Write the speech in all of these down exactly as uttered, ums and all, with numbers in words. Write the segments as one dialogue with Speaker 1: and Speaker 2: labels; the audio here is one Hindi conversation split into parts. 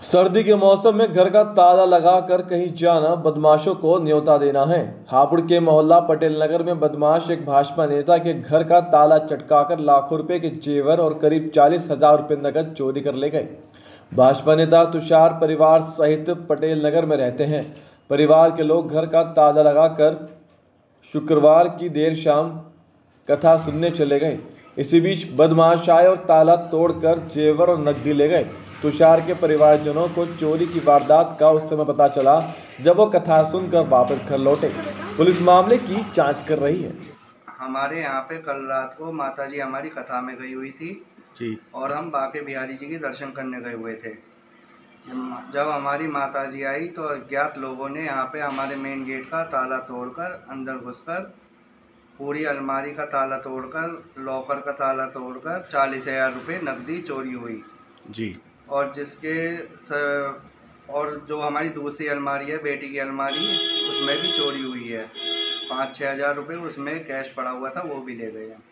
Speaker 1: सर्दी के मौसम में घर का ताला लगाकर कहीं जाना बदमाशों को न्योता देना है। हापुड़ के मोहल्ला पटेल नगर में बदमाश एक भाजपा नेता के घर का ताला चटकाकर लाखों रुपए के जेवर और करीब चालीस हजार रुपये नकद चोरी कर ले गए। भाजपा नेता तुषार परिवार सहित पटेल नगर में रहते हैं। परिवार के लोग घर का ताला लगाकर शुक्रवार की देर शाम कथा सुनने चले गए। इसी बीच बदमाश आए और ताला तोड़कर जेवर और नकदी ले गए। तुषार के परिवारजनों को चोरी की वारदात का उस समय पता चला जब वो कथा सुनकर वापस घर लौटे। पुलिस मामले की जांच कर रही है।
Speaker 2: हमारे यहाँ पे कल रात को माता जी हमारी कथा में गई हुई थी जी और हम बाके बिहारी जी के दर्शन करने गए हुए थे। जब हमारी माता जी आई तो अज्ञात लोगों ने यहाँ पे हमारे मेन गेट का ताला तोड़कर अंदर घुसकर पूरी अलमारी का ताला तोड़कर लॉकर का ताला तोड़कर चालीस हजार रुपये नकदी चोरी हुई जी। और जिसके स, और जो हमारी दूसरी अलमारी है बेटी की अलमारी उसमें भी चोरी हुई है। पाँच छः हज़ार रुपये उसमें कैश पड़ा हुआ था वो भी ले गए हैं।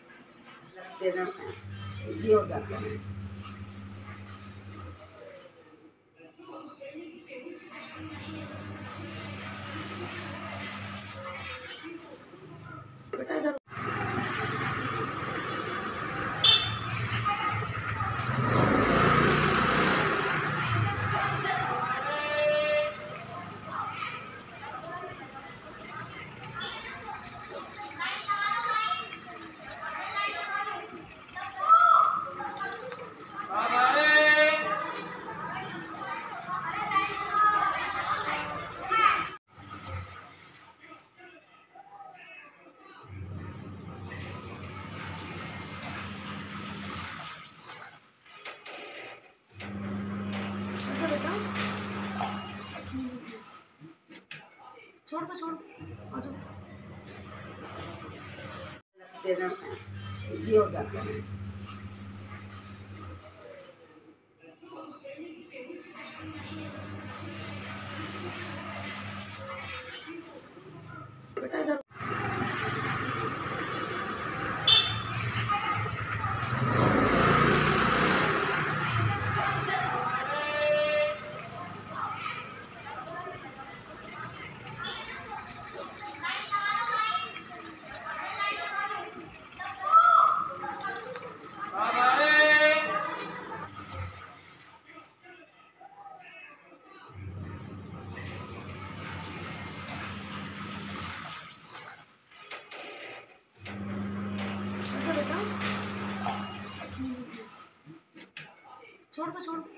Speaker 2: छोड़ दो छोड़ दो देना ये हो जाता है। बेटा इधर छोड़ दो छोड़ दो